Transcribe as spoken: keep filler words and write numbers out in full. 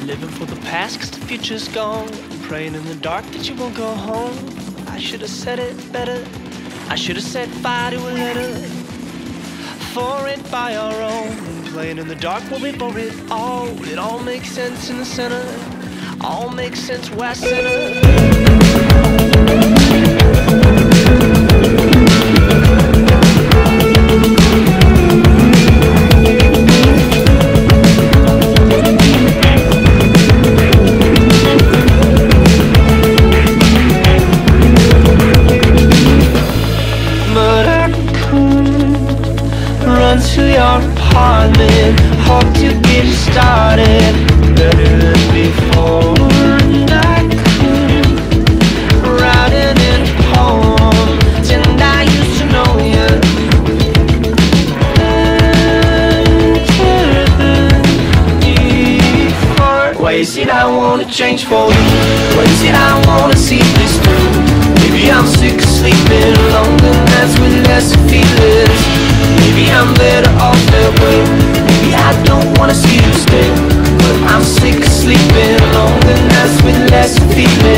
Living for the past cause the future's gone. Praying in the dark that you won't go home. I should have said it better. I should have set fire to a letter. For it by our own. Playing in the dark will be for it all. It all makes sense in the center. All makes sense west center. To your apartment, hope to get started better than before. And I could write it in a poem, and I used to know you better than before. Why is it I wanna change for you? Why is it I wanna see this through? Maybe I'm sick of sleeping alone, and that's with less feelings. Maybe I'm better off that way. Maybe I don't wanna see you stay, but I'm sick of sleeping alone, and that's with less feeling.